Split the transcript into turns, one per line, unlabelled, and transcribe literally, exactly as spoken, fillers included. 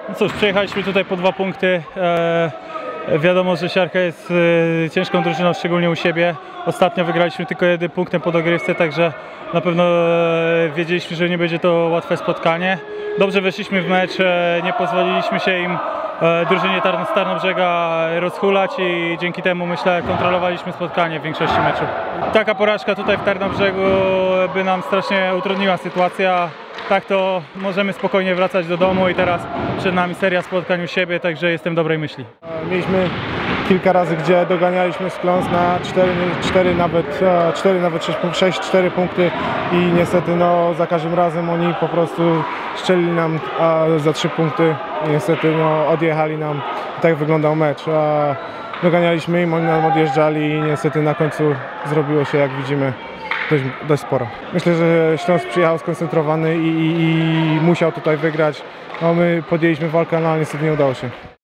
No cóż, przyjechaliśmy tutaj po dwa punkty. E, wiadomo, że Siarka jest e, ciężką drużyną, szczególnie u siebie. Ostatnio wygraliśmy tylko jednym punktem po dogrywce, także na pewno e, wiedzieliśmy, że nie będzie to łatwe spotkanie. Dobrze weszliśmy w mecz, e, nie pozwoliliśmy się im e, drużynie Tarn Tarnobrzega rozhulać i dzięki temu, myślę, kontrolowaliśmy spotkanie w większości meczu. Taka porażka tutaj w Tarnobrzegu by nam strasznie utrudniła sytuację. Tak to możemy spokojnie wracać do domu i teraz przed nami seria spotkań u siebie, także jestem dobrej myśli.
Mieliśmy kilka razy, gdzie doganialiśmy Śląsk na cztery, nawet cztery, nawet sześć, cztery punkty i niestety no, za każdym razem oni po prostu strzelili nam a, za trzy punkty i niestety no, odjechali nam. Tak wyglądał mecz. A, doganialiśmy im, oni nam odjeżdżali i niestety na końcu zrobiło się, jak widzimy, Dość, dość sporo. Myślę, że Śląsk przyjechał skoncentrowany i, i, i musiał tutaj wygrać. No, my podjęliśmy walkę, no, ale niestety nie udało się.